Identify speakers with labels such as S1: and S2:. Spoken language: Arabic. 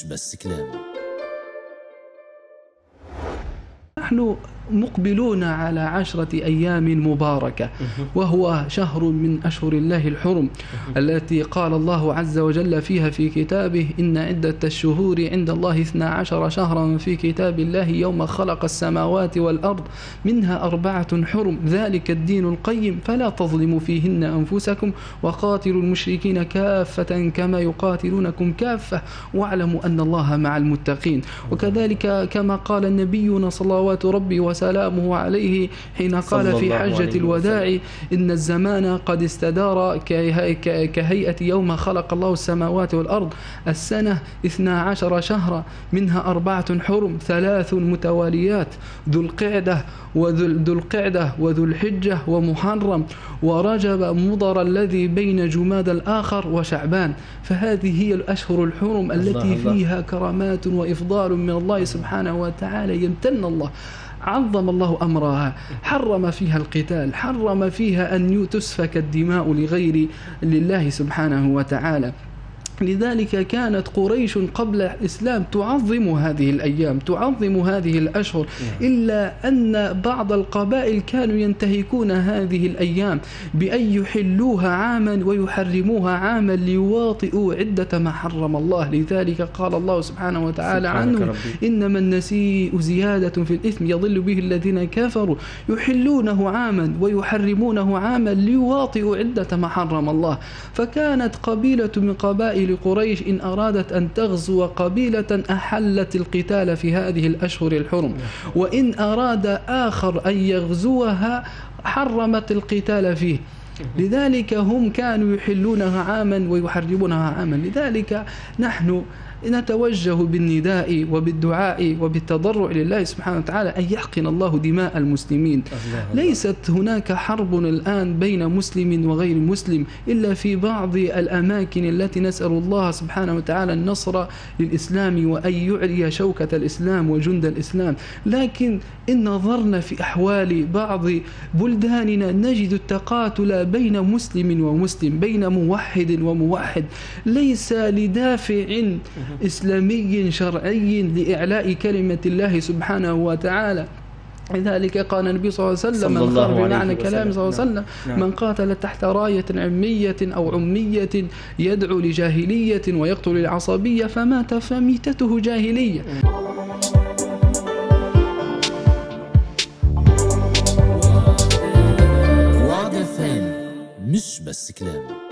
S1: بس كلام.
S2: نحن مقبلون على 10 أيام مباركة، وهو شهر من أشهر الله الحرم التي قال الله عز وجل فيها في كتابه: إن عدة الشهور عند الله 12 شهرا في كتاب الله يوم خلق السماوات والأرض منها 4 حرم ذلك الدين القيم فلا تظلموا فيهن أنفسكم وقاتلوا المشركين كافة كما يقاتلونكم كافة واعلموا أن الله مع المتقين. وكذلك كما قال نبينا صلوات ربي وسلامه عليه حين قال في حجة الوداع: إن الزمان قد استدار كهيئة يوم خلق الله السماوات والأرض، السنة 12 شهرا منها 4 حرم 3 متواليات، ذو القعدة وذو الحجة ومحرم ورجب مضر الذي بين جماد الآخر وشعبان. فهذه هي الأشهر الحرم التي فيها كرامات وإفضال من الله سبحانه وتعالى يمتن الله. عظم الله أمرها، حرم فيها القتال، حرم فيها أن تسفك الدماء لغير لله سبحانه وتعالى. لذلك كانت قريش قبل الإسلام تعظم هذه الأيام، تعظم هذه الأشهر، إلا أن بعض القبائل كانوا ينتهكون هذه الأيام بأن يحلوها عاما ويحرموها عاما ليواطئوا عدة ما حرم الله. لذلك قال الله سبحانه وتعالى عنه: إنما النسيء زيادة في الإثم يضل به الذين كفروا يحلونه عاما ويحرمونه عاما ليواطئوا عدة ما حرم الله. فكانت قبيلة من قبائل قريش إن أرادت أن تغزو قبيلة أحلت القتال في هذه الأشهر الحرم، وإن أراد آخر أن يغزوها حرمت القتال فيه. لذلك هم كانوا يحلونها عاما ويحرمونها عاما. لذلك نحن نتوجه بالنداء وبالدعاء وبالتضرع لله سبحانه وتعالى أن يحقن الله دماء المسلمين. ليست هناك حرب الآن بين مسلم وغير مسلم إلا في بعض الأماكن التي نسأل الله سبحانه وتعالى النصر للإسلام وأن يعلي شوكة الإسلام وجند الإسلام. لكن إن نظرنا في أحوال بعض بلداننا نجد التقاتل بين مسلم ومسلم، بين موحد وموحد، ليس لدافع إسلامي شرعي لإعلاء كلمة الله سبحانه وتعالى. لذلك قال النبي صلى الله عليه وسلم: من قال بمعنى كلام صلى الله عليه وسلم: من قاتل تحت راية عمية أو عمية يدعو لجاهلية ويقتل العصبية فمات فميتته جاهلية.
S1: مش بس كلام.